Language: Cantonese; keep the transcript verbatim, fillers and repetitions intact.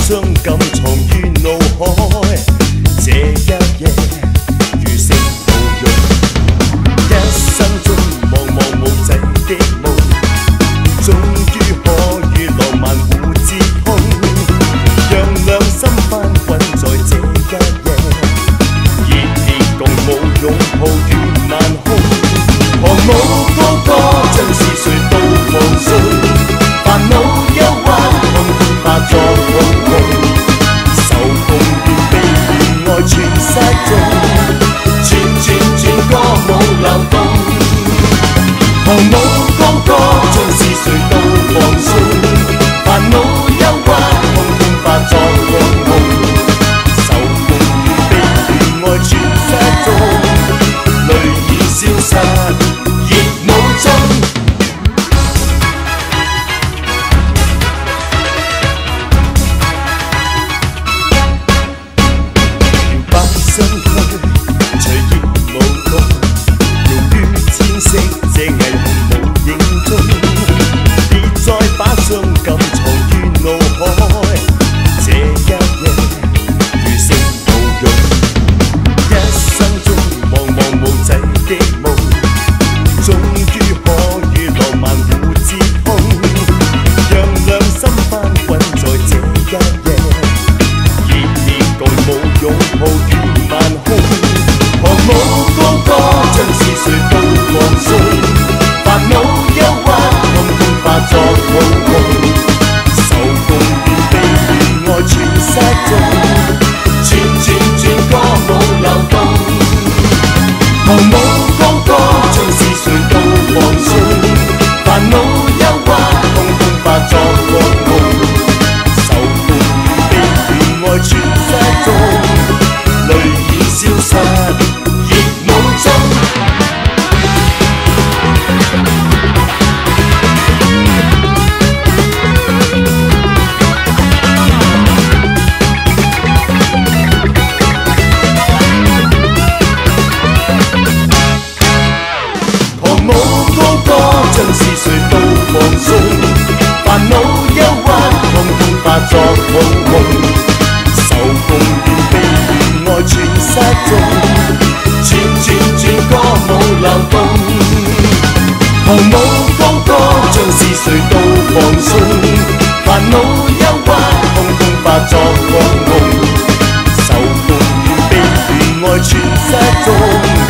傷感藏於腦海，這一夜如釋無用，一生中茫茫無際的夢，終於可與浪漫互接通，讓兩心翻滾在這一夜，熱烈共舞擁抱於晚空，狂舞高歌將是誰都放鬆，煩惱憂患通通化作好夢，受控與悲與愛全失蹤，轉轉轉歌舞流動，狂舞高歌將是誰都放鬆，煩惱憂患通通化作好夢，受控與悲與愛全失蹤，淚已消失熱舞中。相推，隨意舞動，用於千色這霓虹無影蹤。別再把傷感藏於腦海，這一夜如釋無用。一生中茫茫無際的夢，終於可與浪漫互接通，讓兩心翻滾在這一夜，熱烈共舞擁抱於晚空，狂舞高歌將是誰都放鬆，煩惱憂患通通化作好夢，受共與悲與愛全失蹤，轉轉轉歌舞流動，狂舞高歌將是誰都放鬆，煩惱憂患通通化作好夢，受共與悲與愛全失蹤，淚已消失熱舞中。狂舞高歌將是誰都放鬆，煩惱憂患通通化作好夢，受共與悲與愛全失蹤，轉轉轉歌舞流動，狂舞高歌將是誰都放鬆，煩惱憂患通通化作好夢，受共與悲與愛全失蹤。